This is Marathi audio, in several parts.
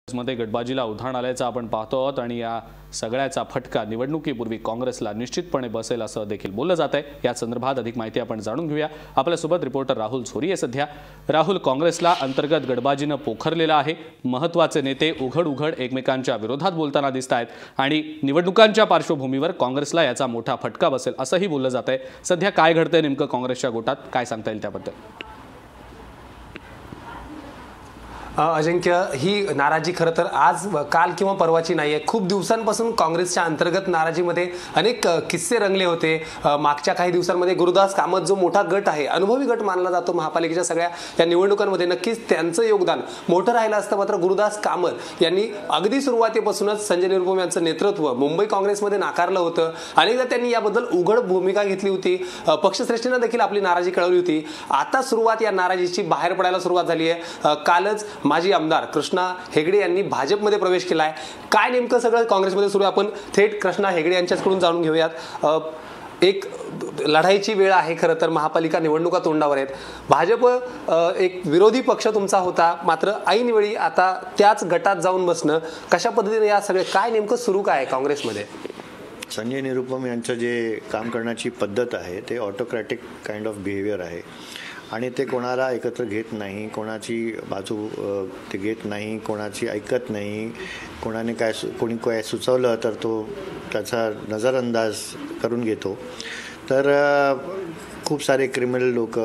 मध्ये गटबाजीला उधाण आल्याचं आपण पाहतो आहोत आणि या सगळ्याचा फटका निवडणुकीपूर्वी काँग्रेसला निश्चितपणे बसेल असं देखील बोललं जात आहे। या संदर्भात अधिक माहिती आपण जाणून घेऊया। आपल्यासोबत रिपोर्टर राहुल सोरी आहे सध्या। राहुल, काँग्रेसला अंतर्गत गटबाजीनं पोखरलेलं आहे। महत्त्वाचे नेते उघड एकमेकांच्या विरोधात बोलताना दिसत आहेत आणि निवडणुकांच्या पार्श्वभूमीवर काँग्रेसला याचा मोठा फटका बसेल असंही बोललं जात आहे। सध्या काय घडतंय नेमकं काँग्रेसच्या गोटात, काय सांगता येईल त्याबद्दल? अजिंक्य, ही नाराजी खरं तर आज काल किंवा परवाची नाही आहे। खूप दिवसांपासून काँग्रेसच्या अंतर्गत नाराजीमध्ये अनेक किस्से रंगले होते। मागच्या काही दिवसांमध्ये गुरुदास कामत जो मोठा गट आहे, अनुभवी गट मानला जातो महापालिकेच्या सगळ्या या निवडणुकांमध्ये, नक्कीच त्यांचं योगदान मोठं राहिलं असतं। मात्र गुरुदास कामत यांनी अगदी सुरुवातीपासूनच संजय निरुपम यांचं नेतृत्व मुंबई काँग्रेसमध्ये नाकारलं होतं। अनेकदा त्यांनी याबद्दल उघड भूमिका घेतली होती। पक्षश्रेष्ठींना देखील आपली नाराजी कळवली होती। आता सुरुवात या नाराजीची बाहेर पडायला सुरुवात झाली आहे। कालच माजी आमदार कृष्णा हेगडे यांनी भाजपमध्ये प्रवेश केलाय। काय नेमकं सगळं काँग्रेसमध्ये सुरू आहे, आपण थेट कृष्णा हेगडे यांच्याकडून जाणून घेऊयात। एक लढाईची वेळ आहे खरं तर, महापालिका निवडणुका तोंडावर आहेत। भाजप एक विरोधी पक्ष तुमचा होता, मात्र ऐन वेळी आता त्याच गटात जाऊन बसणं, कशा पद्धतीने या सगळे काय नेमकं सुरू काय काँग्रेसमध्ये? संजय निरुपम यांचं जे काम करण्याची पद्धत आहे ते ऑटोक्रॅटिक काइंड ऑफ बिहेवियर आहे आणि ते कोणाला एकत्र घेत नाही, कोणाची बाजू ते घेत नाही, कोणाची ऐकत नाही। कोणी काय सुचवलं तर तो त्याचा नजरअंदाज करून घेतो। तर खूप सारे क्रिमिनल लोक,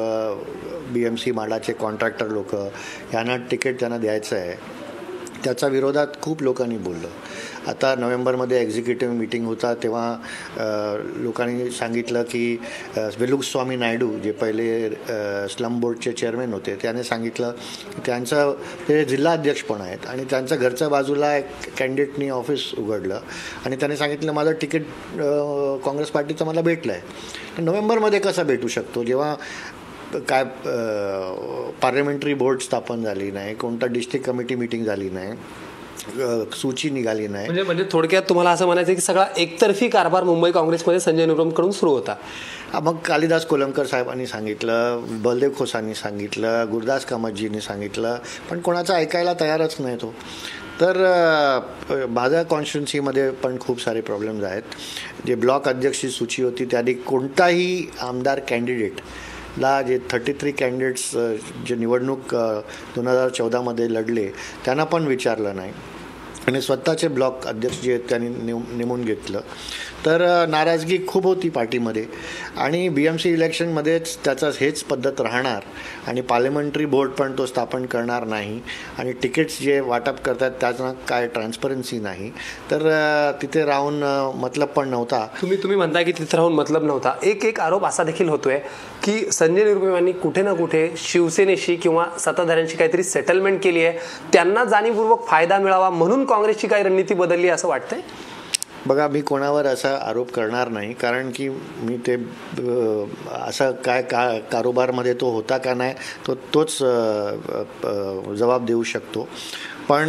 BMC माडाचे कॉन्ट्रॅक्टर लोक यांना तिकीट त्यांना द्यायचं आहे, त्याच्या विरोधात खूप लोकांनी बोललं। आता नोव्हेंबरमध्ये एक्झिक्युटिव्ह मीटिंग होता तेव्हा लोकांनी सांगितलं की वेलुगस्वामी नायडू जे पहिले स्लम बोर्डचे चेअरमॅन होते, त्याने सांगितलं की त्यांचं ते जिल्हाध्यक्ष पण आहेत आणि त्यांच्या घरच्या बाजूला एक कॅन्डिडेटनी ऑफिस उघडलं आणि त्याने सांगितलं माझं तिकीट काँग्रेस पार्टीचं मला भेटलं आहे। नोव्हेंबरमध्ये कसं भेटू शकतो जेव्हा काय पार्लमेंटरी बोर्ड स्थापन झाली नाही, कोणता डिस्ट्रिक्ट कमिटी मीटिंग झाली नाही, सूची निघाली नाही। म्हणजे थोडक्यात तुम्हाला असं म्हणायचं की सगळा एकतर्फी कारभार मुंबई काँग्रेसमध्ये संजय निरुपमकडून सुरू होता। मग कालिदास कोलंबकर साहेबांनी सांगितलं, बलदेव खोसांनी सांगितलं, गुरुदास कामतजींनी सांगितलं, पण कोणाचं ऐकायला तयारच नाही तो। तर माझ्या कॉन्स्टिट्युन्सीमध्ये पण खूप सारे प्रॉब्लेम्स आहेत। जे ब्लॉक अध्यक्षची सूची होती त्याआधी कोणताही आमदार कॅन्डिडेटला जे 33 कॅन्डिडेट्स जे निवडणूक 2014मध्ये लढले त्यांना पण विचारलं नाही आणि स्वतःचे ब्लॉक अध्यक्ष जे आहेत त्यांनी नेमून घेतलं। तर नाराजगी खूप होती पार्टीमध्ये आणि BMC इलेक्शनमध्येच त्याचा हेच पद्धत राहणार आणि पार्लमेंटरी बोर्ड पण तो स्थापन करणार नाही आणि तिकीट्स जे वाटप करतात त्याचा काय ट्रान्सपरन्सी नाही। तर तिथे राहून मतलब पण नव्हता। तुम्ही म्हणताय की तिथे राहून मतलब नव्हता। एक आरोप असा देखील होतोय की संजय निरुपम यांनी कुठे ना कुठे शिवसेनेशी किंवा सत्ताधाऱ्यांशी काहीतरी सेटलमेंट केली आहे, त्यांना जाणीवपूर्वक फायदा मिळावा म्हणून काँग्रेसची काही रणनीती बदलली असं वाटतंय? बघा, मी कोणावर असा आरोप करणार नाही, कारण की मी ते असं काय कारोबारमध्ये तो होता का नाही तोच जबाब देऊ शकतो। पण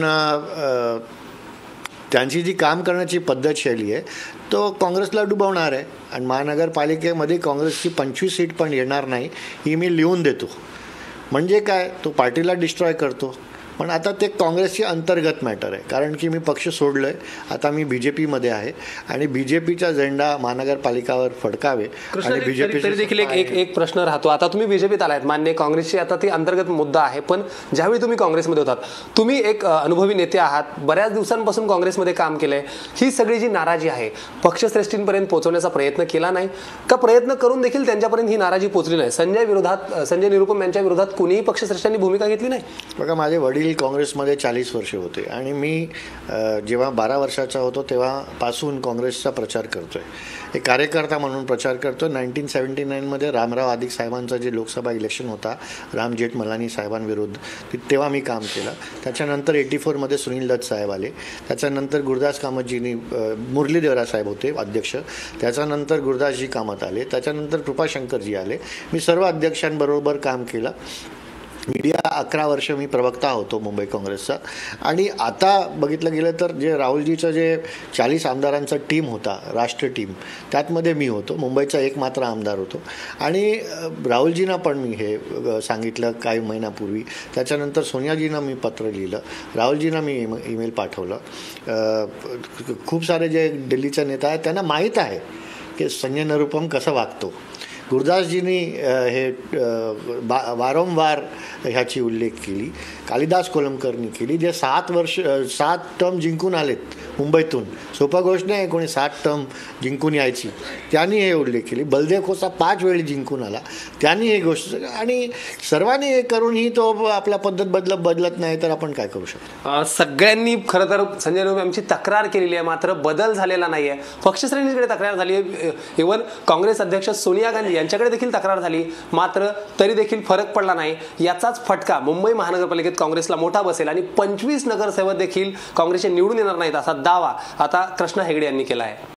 त्यांची जी काम करण्याची पद्धतशैली आहे तो काँग्रेसला डुबवणार आहे आणि महानगरपालिकेमध्ये काँग्रेसची 25 सीट पण येणार नाही ही मी लिहून देतो। म्हणजे काय, तो पार्टीला डिस्ट्रॉय करतो। पण आता ते काँग्रेसची अंतर्गत मॅटर आहे, कारण की मी पक्ष सोडलो आहे, आता मी BJPमध्ये आहे आणि BJPचा झेंडा महानगरपालिकावर फडकावे आणि BJP तरी देखील एक प्रश्न राहतो। आता तुम्ही BJPत आलात, मान्य काँग्रेसची आता ती अंतर्गत मुद्दा आहे, पण ज्यावेळी तुम्ही काँग्रेसमध्ये होतात, तुम्ही एक अनुभवी नेते आहात, बऱ्याच दिवसांपासून काँग्रेसमध्ये काम केलंय, ही सगळी जी नाराजी आहे पक्षश्रेष्ठींपर्यंत पोहोचवण्याचा प्रयत्न केला नाही का? प्रयत्न करून देखील त्यांच्यापर्यंत ही नाराजी पोहोचली नाही? संजय निरुपम यांच्या विरोधात कुणीही पक्षश्रेष्ठींनी भूमिका घेतली नाही? बघा, माझे वडील काँग्रेसमध्ये 40 वर्षे होते आणि मी जेव्हा 12 वर्षाचा होतो तेव्हापासून काँग्रेसचा प्रचार करतोय, एक कार्यकर्ता म्हणून प्रचार करतो। 1979मध्ये रामराव आदिक साहेबांचा जे लोकसभा इलेक्शन होता राम जेठमलानी साहेबांविरुद्ध, तेव्हा मी काम केलं। त्याच्यानंतर 84मध्ये सुनील दत्त साहेब आले, त्याच्यानंतर गुरुदास कामतजींनी, मुरलीधर साहेब होते अध्यक्ष, त्याच्यानंतर गुरुदासजी कामत आले, त्याच्यानंतर कृपाशंकरजी आले। मी सर्व अध्यक्षांबरोबर काम केलं मीडिया 11 वर्ष मी प्रवक्ता होतो मुंबई काँग्रेसचा. आणि आता बघितलं गेलं तर जे राहुलजीचं जे 40 आमदारांचा टीम होता, राष्ट्र टीम, त्यातमध्ये मी होतो. मुंबईचा एकमात्र आमदार होतो. आणि राहुलजींना पण मी हे सांगितलं काही महिन्यापूर्वी. त्याच्यानंतर सोनियाजींना मी पत्र लिहिलं, राहुलजींना मी ईमेल पाठवलं. खूप सारे जे दिल्लीचे नेता आहेत त्यांना माहीत आहे की संजय निरुपम कसं वागतो. गुरुदासजींनी हे वारंवार ह्याची उल्लेख केली. कालिदास कोलमकरनी केली, जे 7 टर्म जिंकून आलेत मुंबईतून. सोपा गोष्ट नाही कोणी 7 टर्म जिंकून यायची. त्यांनी हे उल्लेख केली. बलदेव खोसा 5 वेळी जिंकून आला, त्यांनी हे गोष्ट. आणि सर्वांनी हे करूनही तो आपला पद्धत बदलत नाही तर आपण काय करू शकतो. सगळ्यांनी खरं तर संजय निरुपम यांची तक्रार केलेली आहे, मात्र बदल झालेला नाही आहे. पक्षश्रेणीकडे तक्रार झाली आहे, इव्हन काँग्रेस अध्यक्ष सोनिया गांधी यांच्याकडे देखील तक्रार झाली, मात्र तरी देखील फरक पडला नाही. याचाच फटका मुंबई महानगरपालिकेत काँग्रेसला मोठा बसेल आणि 25 नगरसेवक देखील काँग्रेसचे निवडून येणार नाहीत असा दावा आता कृष्णा हेगडे यांनी केला आहे.